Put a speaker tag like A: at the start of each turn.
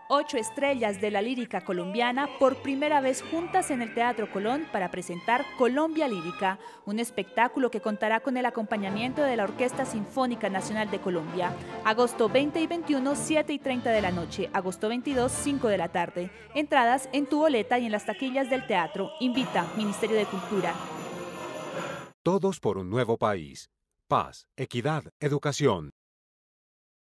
A: 8 estrellas de la lírica colombiana por primera vez juntas en el Teatro Colón para presentar Colombia Lírica, un espectáculo que contará con el acompañamiento de la Orquesta Sinfónica Nacional de Colombia. Agosto 20 y 21, 7 y 30 de la noche. Agosto 22, 5 de la tarde. Entradas en tu boleta y en las taquillas del teatro. Invita Ministerio de Cultura.
B: Todos por un nuevo país. Paz, equidad, educación.